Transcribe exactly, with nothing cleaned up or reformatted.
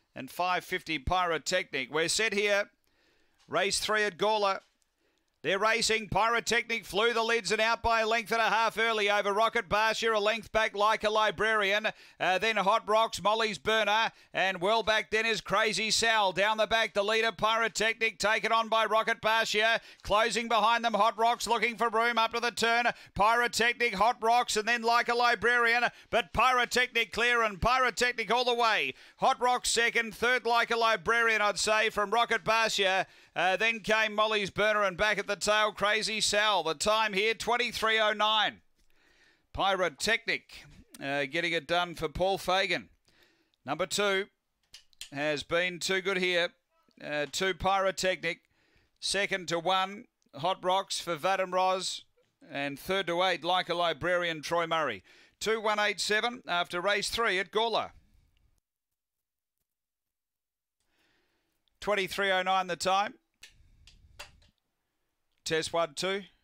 and five fifty Pyrotechnic. We're set here. Race three at Gawler. They're racing. Pyrotechnic flew the lids and out by a length and a half early over Rocket Barsha, a length back like a librarian. Uh, then Hot Rocks, Molly's Burner, and well back then is Crazy Sal. Down the back, the leader Pyrotechnic taken on by Rocket Barsha. Closing behind them, Hot Rocks looking for room up to the turn. Pyrotechnic, Hot Rocks, and then like a librarian. But Pyrotechnic clear and Pyrotechnic all the way. Hot Rocks second, third like a librarian, I'd say, from Rocket Barsha. Uh, then came Molly's Burner and back at the tail, Crazy Sal. The time here, twenty-three oh nine. Pyrotechnic uh, getting it done for Paul Fagan. Number two has been too good here. Uh, two Pyrotechnic. Second to one, Hot Rocks for Vadim Roz. And third to eight, like a librarian, Troy Murray. two one eight seven after race three at Gawler. twenty-three oh nine the time. Test one, two.